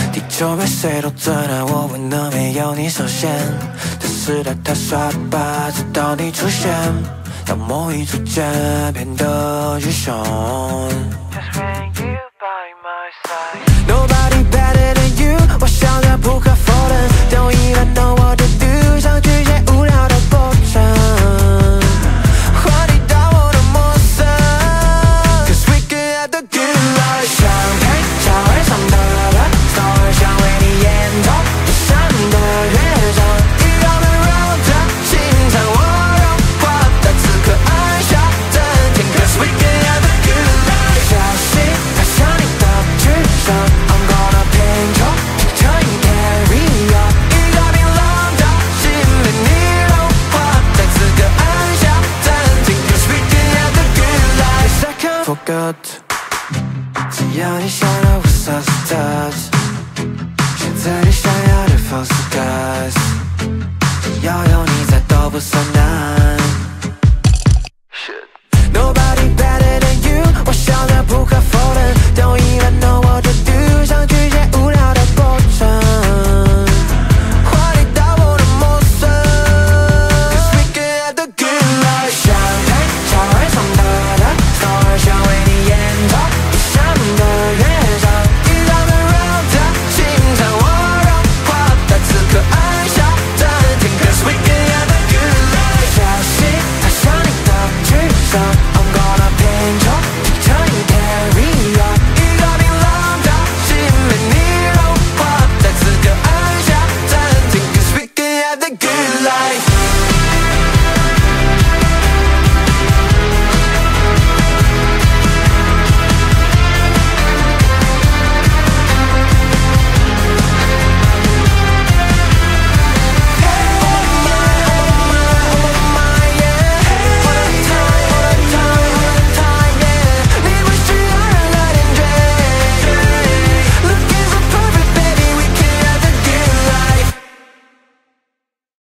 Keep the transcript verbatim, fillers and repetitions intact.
地球没谁都转，但我不能没有你首先。这时代太衰败直到你出现，当梦已逐渐变得具象。Nobody better than you， 我想这不可否认。Don't even know what to do， 想去些无聊的过程。话题打破了陌生 ，Cause we can have the good life。想陪小孩上的课 ，Story 想为你演奏无暇的乐章。一颗温柔的心，将我融化，在此刻按下暂停 ，Cause we can have the good life。小心飘向你的去向。I'm gonna paint your picture in caviar， 一颗冰冷的心被你融化，在此刻按下暂停 ，Cause we can have the good life。I can't forget， 只要你想要不算是太迟，选择你想要的方式开始，只要有你在都不算难。